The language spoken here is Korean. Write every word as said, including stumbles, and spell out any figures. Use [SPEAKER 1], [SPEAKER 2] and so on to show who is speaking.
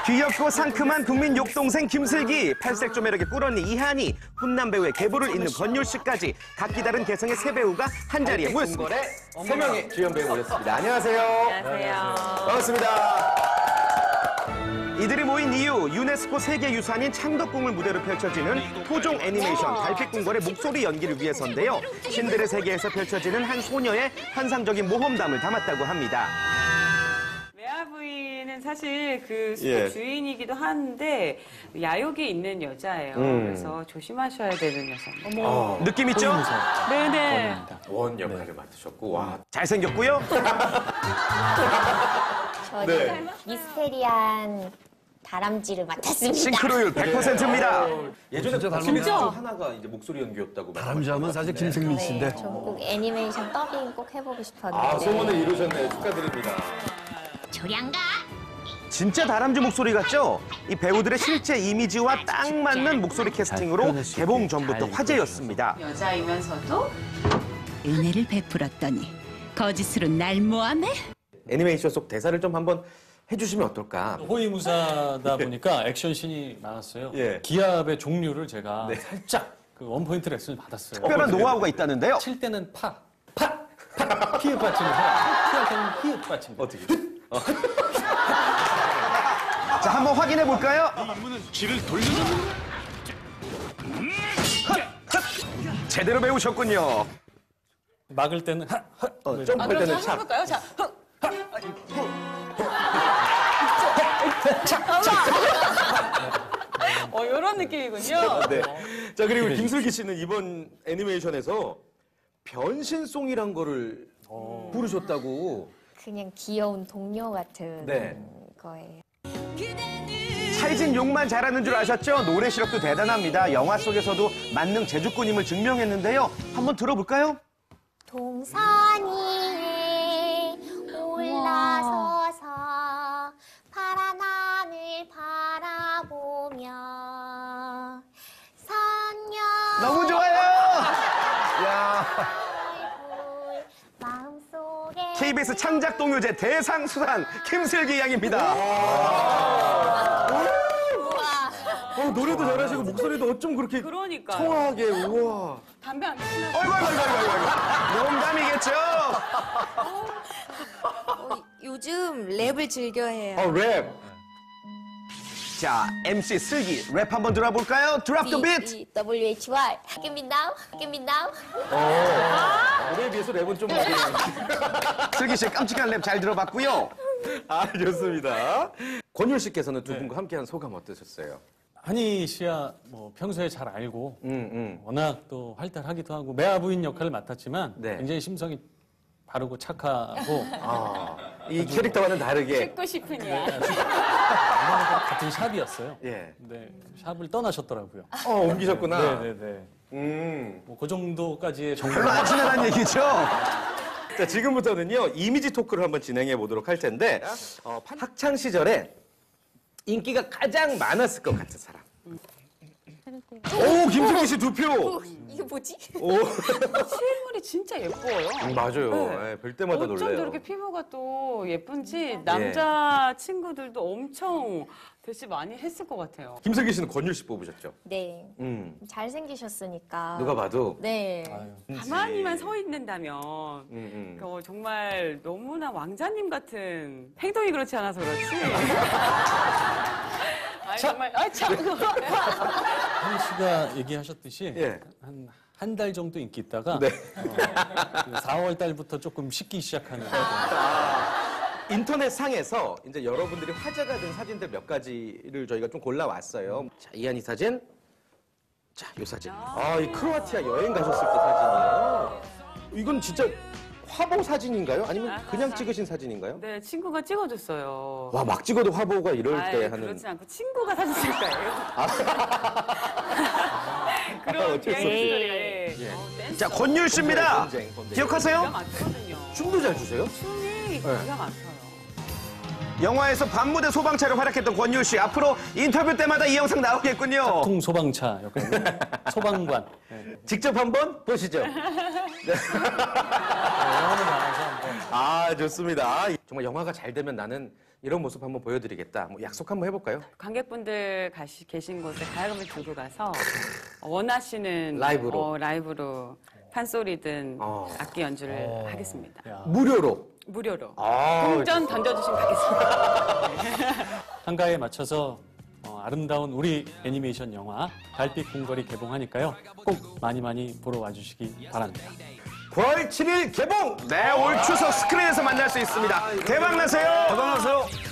[SPEAKER 1] 귀엽고 상큼한 국민 욕동생 김슬기, 팔색조 매력의 꿀언니 이한이, 훈남 배우의 계보를 잇는 권율씨까지 각기 다른 개성의 세 배우가 한자리에 모였습니다.
[SPEAKER 2] 세 명의 주연 배우 모였습니다. 안녕하세요.
[SPEAKER 3] 안녕하세요.
[SPEAKER 2] 반갑습니다.
[SPEAKER 1] 이들이 모인 이유, 유네스코 세계유산인 창덕궁을 무대로 펼쳐지는 토종 애니메이션 달빛궁궐의 목소리 연기를 위해서인데요. 신들의 세계에서 펼쳐지는 한 소녀의 환상적인 모험담을 담았다고 합니다.
[SPEAKER 3] 메아부이는 사실 그 숲의
[SPEAKER 2] 예.
[SPEAKER 3] 주인이기도 한데 야욕이 있는 여자예요.
[SPEAKER 2] 음.
[SPEAKER 3] 그래서 조심하셔야 되는 여자입니다.
[SPEAKER 2] 어,
[SPEAKER 1] 느낌 있죠?
[SPEAKER 3] 네네.
[SPEAKER 2] 원 역할을 맡으셨고, 와.
[SPEAKER 1] 잘생겼고요.
[SPEAKER 4] 저는
[SPEAKER 2] 네.
[SPEAKER 4] 미스테리한 다람쥐를 맡았습니다.
[SPEAKER 1] 싱크로율 백 퍼센트입니다.
[SPEAKER 2] 예전에
[SPEAKER 5] 진짜
[SPEAKER 2] 박신혜
[SPEAKER 5] 닮았네요.
[SPEAKER 2] 중 하나가 이제 목소리 연기였다고.
[SPEAKER 5] 다람쥐하면 사실 김승민 씨인데.
[SPEAKER 4] 네, 저꼭 애니메이션 더빙 꼭 해보고 싶었는데.
[SPEAKER 2] 아, 소원을 이루셨네요. 축하드립니다.
[SPEAKER 4] 조량가?
[SPEAKER 1] 진짜 다람쥐 목소리 같죠? 이 배우들의 실제 이미지와 딱 맞는 목소리 캐스팅으로 개봉 전부터 화제였습니다.
[SPEAKER 3] 여자이면서도
[SPEAKER 6] 은혜를 베풀었더니 거짓으로 날 모함해?
[SPEAKER 2] 애니메이션 속 대사를 좀 한번 해주시면 어떨까?
[SPEAKER 7] 호위무사다 보니까 액션씬이 많았어요.
[SPEAKER 2] 예.
[SPEAKER 7] 기압의 종류를 제가 살짝 그 원포인트 레슨을 받았어요.
[SPEAKER 1] 특별한 노하우가 있다는데요.
[SPEAKER 7] 칠 때는 파, 파, 파, 피읍 받침을 해라. 피할 때는 피읍 받침.
[SPEAKER 2] 어떻게?
[SPEAKER 1] 자, 한번 확인해 볼까요? 제대로 배우셨군요.
[SPEAKER 7] 막을 때는 하, 하.
[SPEAKER 2] 어, 점프할 때는 참.
[SPEAKER 3] 해볼까요? 자, 어, 이런 느낌이군요.
[SPEAKER 2] 네. 자, 그리고 김슬기 씨는 이번 애니메이션에서 변신송이란 거를 부르셨다고.
[SPEAKER 4] 그냥 귀여운 동료 같은
[SPEAKER 2] 네.
[SPEAKER 4] 거예요.
[SPEAKER 1] 찰진 욕만 잘하는 줄 아셨죠? 노래 실력도 대단합니다. 영화 속에서도 만능 제주꾼임을 증명했는데요. 한번 들어볼까요?
[SPEAKER 4] 동산 위에 올라서서 파란 하늘 바라보며 선녀
[SPEAKER 1] 너무 좋아요! 야.
[SPEAKER 4] 마음속에
[SPEAKER 1] 케이비에스 창작 동요제 대상 수상 김슬기 양입니다.
[SPEAKER 2] 어, 노래도 잘하시고 목소리도 어쩜 그렇게
[SPEAKER 3] 그러니까요.
[SPEAKER 2] 청아하게, 우와.
[SPEAKER 3] 담배 안 피시나?
[SPEAKER 1] 어이구, 어이구, 어이구, 어이구, 어이구. 농담이겠죠?
[SPEAKER 8] 어, 요즘 랩을 즐겨해요.
[SPEAKER 2] 어, 랩.
[SPEAKER 1] 자, 엠씨 슬기 랩 한번 들어볼까요? Drop the beat!
[SPEAKER 4] D W H Y Give me now, give me now.
[SPEAKER 2] 어. 노래에 비해서 랩은 좀 많이.
[SPEAKER 1] 슬기 씨 깜찍한 랩 잘 들어봤고요.
[SPEAKER 2] 아, 좋습니다. 권율 씨께서는 두 분과 함께한 소감 어떠셨어요?
[SPEAKER 7] 한희 씨야 뭐 평소에 잘 알고
[SPEAKER 2] 음, 음.
[SPEAKER 7] 워낙 또 활달하기도 하고 매아부인 역할을 맡았지만
[SPEAKER 2] 네.
[SPEAKER 7] 굉장히 심성이 바르고 착하고
[SPEAKER 2] 아, 이 캐릭터와는 다르게.
[SPEAKER 3] 듣고 싶으냐.
[SPEAKER 7] 같은 샵이었어요.
[SPEAKER 2] 예.
[SPEAKER 7] 근데 샵을 떠나셨더라고요.
[SPEAKER 2] 어, 옮기셨구나.
[SPEAKER 7] 네네네.
[SPEAKER 2] 음.
[SPEAKER 7] 뭐 그 정도까지의
[SPEAKER 1] 별로
[SPEAKER 7] 정보가
[SPEAKER 1] 안 친하다는 얘기죠?
[SPEAKER 2] 자, 지금부터는요, 이미지 토크를 한번 진행해 보도록 할 텐데, 어, 학창 시절에 인기가 가장 많았을 것 같은 사람. 오, 김슬기 씨 두 표.
[SPEAKER 4] 이게 뭐지?
[SPEAKER 2] 오,
[SPEAKER 3] 실물이 진짜 예뻐요.
[SPEAKER 2] 음, 맞아요.
[SPEAKER 3] 네.
[SPEAKER 2] 예, 볼 때마다
[SPEAKER 3] 어쩜
[SPEAKER 2] 놀래요.
[SPEAKER 3] 저렇게 피부가 또 예쁜지 남자 친구들도 엄청 대시 많이 했을 것 같아요.
[SPEAKER 2] 김슬기 씨는 권율 씨 뽑으셨죠?
[SPEAKER 4] 네,
[SPEAKER 2] 음.
[SPEAKER 4] 잘생기셨으니까.
[SPEAKER 2] 누가 봐도.
[SPEAKER 4] 네.
[SPEAKER 3] 가만히만 서 있는다면
[SPEAKER 2] 음, 음.
[SPEAKER 3] 어, 정말 너무나 왕자님 같은 행동이 그렇지 않아서 그렇지. 아니, 정말 아 참.
[SPEAKER 7] 한희 씨가 얘기하셨듯이
[SPEAKER 2] 예.
[SPEAKER 7] 한 한 달 정도 인기 있다가
[SPEAKER 2] 네.
[SPEAKER 7] 어, 사월 달부터 조금 식기 시작하는
[SPEAKER 2] 인터넷 상에서 이제 여러분들이 화제가 된 사진들 몇 가지를 저희가 좀 골라왔어요. 자, 이한이 사진. 자, 이 사진. 아, 이 크로아티아 여행 가셨을 때 사진이에요. 이건 진짜 화보 사진인가요? 아니면 그냥 찍으신 사진인가요?
[SPEAKER 3] 네, 친구가 찍어줬어요.
[SPEAKER 2] 와, 막 찍어도 화보가 이럴
[SPEAKER 3] 아이,
[SPEAKER 2] 때 하는.
[SPEAKER 3] 그렇지 않고 친구가 사진 찍을 거예요. 그런
[SPEAKER 2] 어쩔 수 없이.
[SPEAKER 3] 예.
[SPEAKER 2] 예.
[SPEAKER 3] 어, 댄스
[SPEAKER 1] 자, 권율 씨입니다.
[SPEAKER 2] 번쟁, 번쟁.
[SPEAKER 3] 기가
[SPEAKER 1] 기억하세요?
[SPEAKER 3] 막히거든요.
[SPEAKER 2] 춤도 잘 추세요?
[SPEAKER 3] 춤이 기가 막혀요.
[SPEAKER 1] 영화에서 반무대 소방차로 활약했던 권율 씨. 앞으로 인터뷰 때마다 이 영상 나오겠군요.
[SPEAKER 7] 통 소방차 역할, 소방관. 네.
[SPEAKER 2] 직접 한번 보시죠. 네.
[SPEAKER 7] 영화는 나와서 한번.
[SPEAKER 2] 아, 좋습니다. 정말 영화가 잘 되면 나는 이런 모습 한번 보여드리겠다. 뭐 약속 한번 해볼까요?
[SPEAKER 3] 관객분들 가시, 계신 곳에 가야금을 들고 가서 원하시는
[SPEAKER 2] 라이브로.
[SPEAKER 3] 어, 라이브로 판소리든
[SPEAKER 2] 어.
[SPEAKER 3] 악기 연주를 하겠습니다.
[SPEAKER 7] 야,
[SPEAKER 2] 무료로.
[SPEAKER 3] 무료로.
[SPEAKER 2] 아,
[SPEAKER 3] 동전 던져주시면 가겠습니다.
[SPEAKER 7] 한가에 맞춰서 어, 아름다운 우리 애니메이션 영화 달빛 궁궐이 개봉하니까요. 꼭 많이 많이 보러 와주시기 바랍니다.
[SPEAKER 2] 구월 칠일 개봉!
[SPEAKER 1] 네, 올 추석 스크린에서 만날 수 있습니다. 대박 나세요.
[SPEAKER 2] 대박 나세요.